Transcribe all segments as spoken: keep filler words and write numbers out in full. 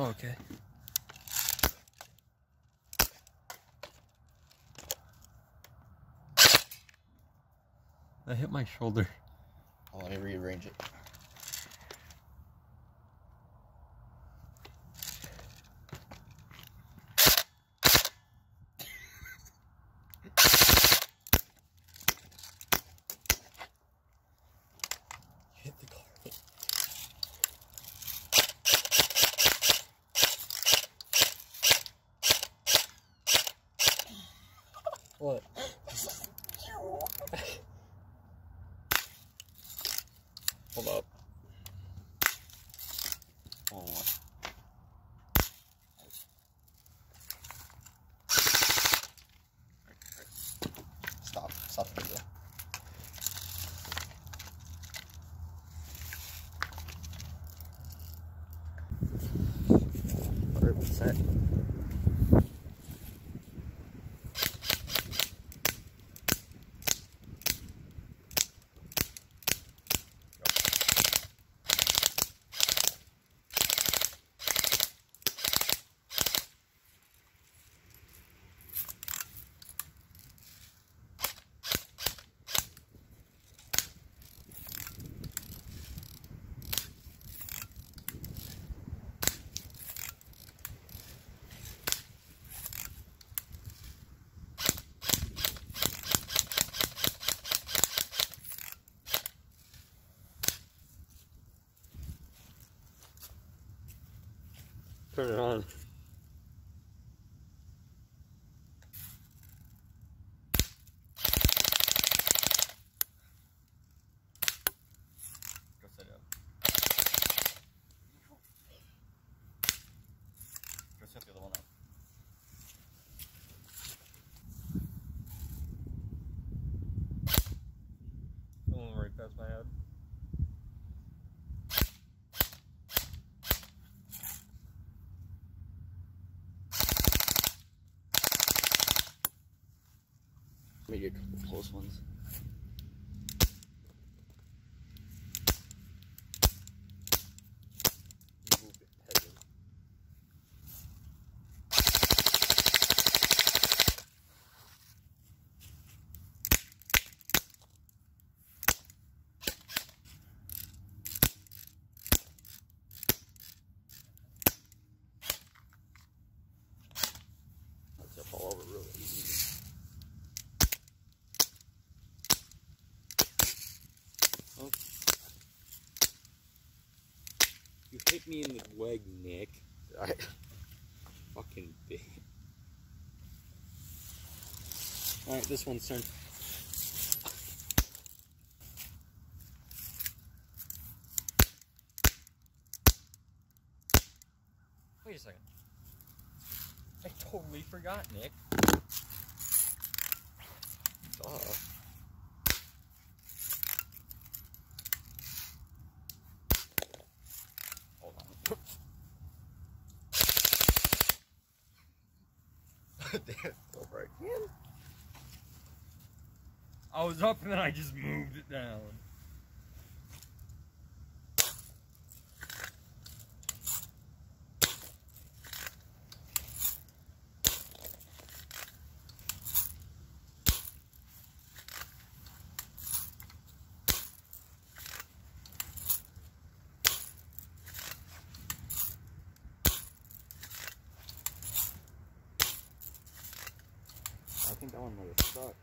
Oh, okay. I hit my shoulder. Oh, let me rearrange it. Hit the carpet. What? Hold up. Oh. Stop. Stop the video. Alright, what's that? Turn it on. Go set it up. Go set the other one up. Someone right past my head. Maybe a couple close ones. Move it heavy. That's up all over really easy. Oh. You hit me in the leg, Nick. I fucking big. Alright, this one's turn. Wait a second. I totally forgot, Nick. Duh. Hold on. Damn, go right in. I was up and then I just moved it down. I think that one might have stuck.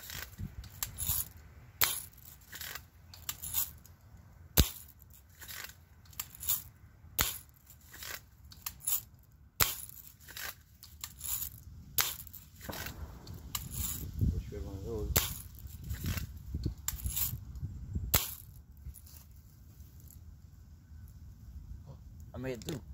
Wish we had one of those. I made it through.